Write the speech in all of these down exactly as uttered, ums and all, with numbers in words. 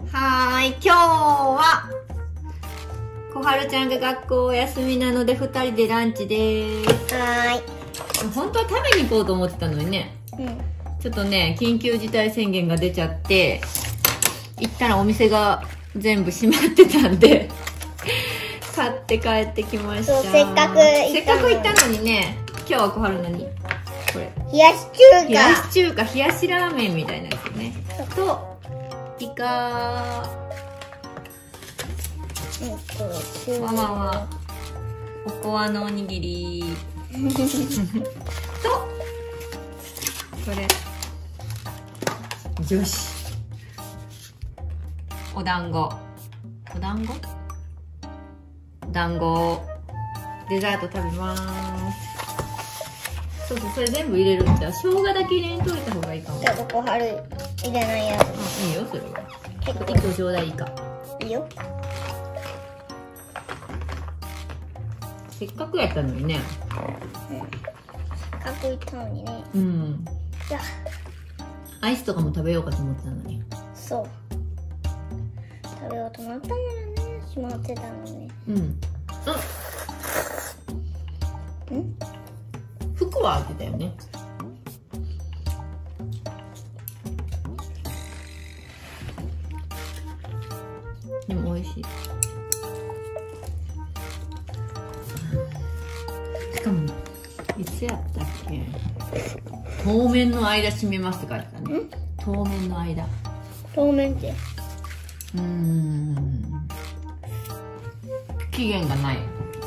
はーい、今日は小春ちゃんが学校お休みなのでふたりでランチです。 はーい。本当は食べに行こうと思ってたのにね、うん、ちょっとね緊急事態宣言が出ちゃって行ったらお店が全部閉まってたんで買って帰ってきました。 せっかくせっかく行ったのにね、今日は小春何これ冷やし中華冷やし中華冷やしラーメンみたいなやつねとイカーママはおこわのおにぎりとこれ女子お団子お団子団子デザート食べます。そうそう、それ全部入れるんだ。生姜だけ入れんといた方がいいかも。 じゃあここ春入れないやつ。 うん、いいよそれは。結構いっこちょうだいいか。 いいよ。 せっかくやったのにね。 うん、せっかく行ったのにね。 うん。 じゃあアイスとかも食べようかと思ってたのに。 そう。食べようと思ったならね、閉まってたのに。 うん。うん。ん？服は開けたよね。でも美味しい。しかもいつやったっけ？当面の間閉めますって書いてたね。当面の間。 当面って？ うーん。期限がない。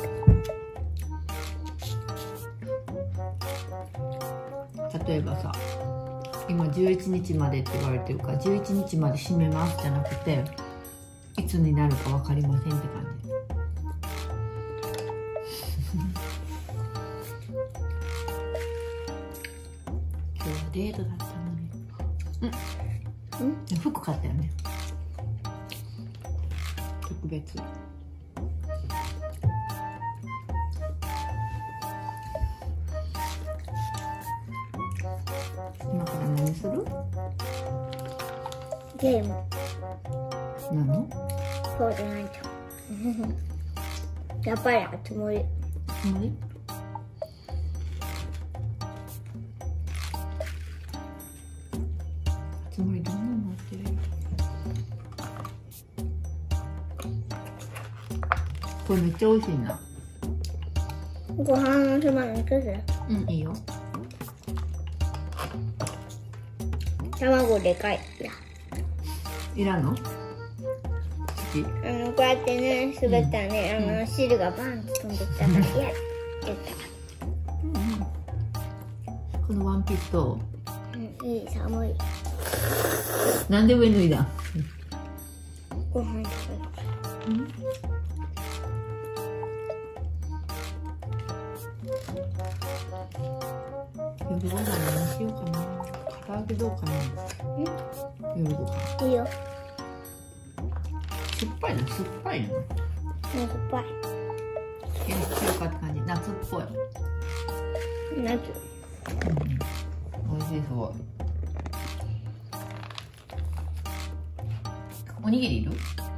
例えばさ、今じゅういちにちまでって言われてるからじゅういちにちまで閉めますじゃなくていつになるか分かりませんって感じ。今日はデートだったのに。うん、うん、服買ったよね、特別。今から何する？ ゲーム。 なの？ そうじゃないと。やっぱりつもり。 つもり？つもりどんなのなってる？これめっちゃ美味しいな。 ご飯のつまみくず。 うん、いいよ。 卵でかい。いや。 いらんの？好き？ あのこうやってね滑ったらね、うん、あの汁がバンって飛んできたから、いやって言った。 うんうん。このワンピースと。 うん、いい、寒い。 なんで上脱いだ？ ご飯食べる。うん。 夜ご飯何しようかな。唐揚げどうかな。うん。夜ご飯。 いいよ。 酸っぱいの、酸っぱいの。 酸っぱい。 え、中華って感じ、夏っぽい。 夏。 うん。美味しい、すごい。おにぎりいる？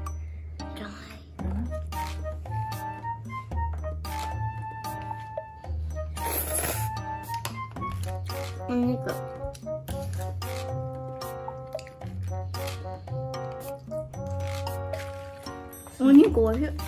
お肉。お肉おいしい。